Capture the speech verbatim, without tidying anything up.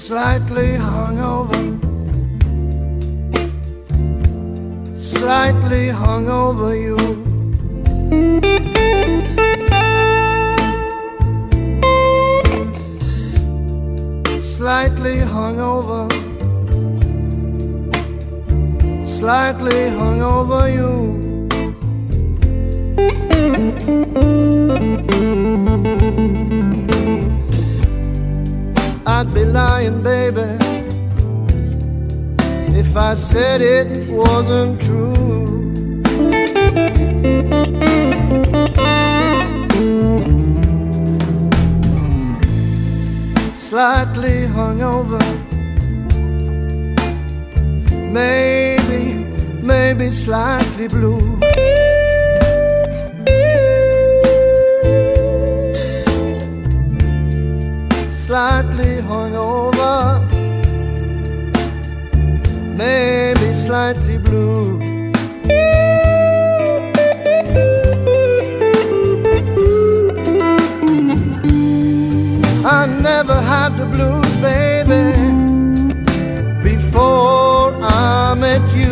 slightly hungover, slightly hungover you. Slightly hungover, slightly hungover you. I'd be lying, baby, if I said it wasn't true. Slightly hungover, maybe, maybe slightly blue. Slightly hungover, maybe slightly blue. I never had the blues, baby, before I met you.